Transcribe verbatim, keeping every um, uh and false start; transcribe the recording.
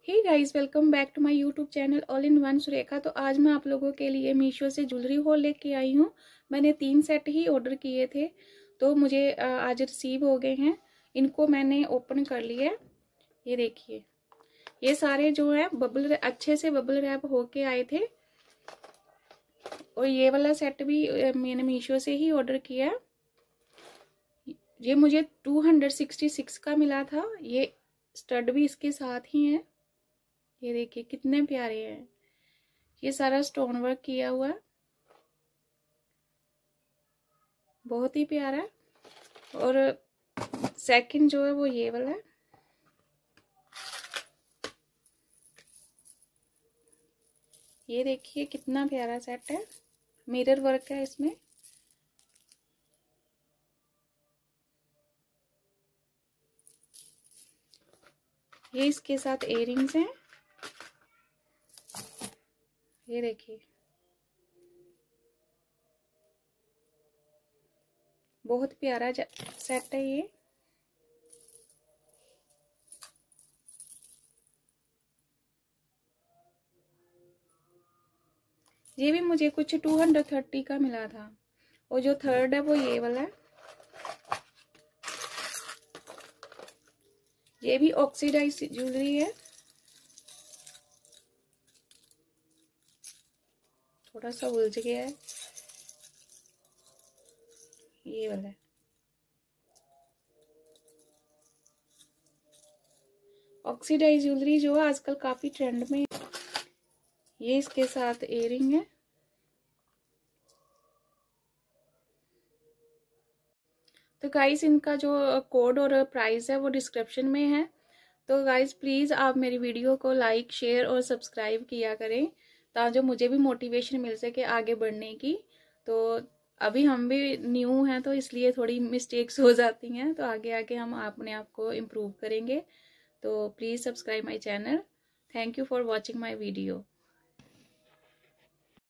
Hey guys, welcome back to my YouTube channel all in one Surekha. तो आज मैं आप लोगों के लिए मीशो से ज्वेलरी हॉल लेके आई हूँ। मैंने तीन सेट ही ऑर्डर किए थे तो मुझे आज रिसीव हो गए हैं। इनको मैंने ओपन कर लिया है। ये देखिए, ये सारे जो है बबल अच्छे से बबल रैप होके आए थे। और ये वाला सेट भी मैंने मीशो से ही ऑर्डर किया। ये मुझे टू हंड्रेड सिक्सटी सिक्स का मिला था। ये स्टड भी इसके साथ ही है। ये देखिए कितने प्यारे हैं। ये सारा स्टोन वर्क किया हुआ है, बहुत ही प्यारा है। और सेकंड जो है वो ये वाला है। ये देखिए कितना प्यारा सेट है, मिरर वर्क है इसमें। ये इसके साथ इयररिंग्स हैं। ये देखिए बहुत प्यारा सेट है ये। ये भी मुझे कुछ टू हंड्रेड थर्टी का मिला था। और जो थर्ड है वो ये वाला है। ये भी ऑक्सीडाइज ज्वेलरी है। थोड़ा सा उलझ गया है। ये वाला है ऑक्सीडाइज ज्वेलरी, जो है आजकल काफी ट्रेंड में। ये इसके साथ इयररिंग है। तो गाइस, इनका जो कोड और प्राइस है वो डिस्क्रिप्शन में है। तो गाइस प्लीज़ आप मेरी वीडियो को लाइक, शेयर और सब्सक्राइब किया करें ताकि मुझे भी मोटिवेशन मिल सके आगे बढ़ने की। तो अभी हम भी न्यू हैं तो इसलिए थोड़ी मिस्टेक्स हो जाती हैं, तो आगे आगे हम अपने आप को इम्प्रूव करेंगे। तो please subscribe my channel. Thank you for watching my video.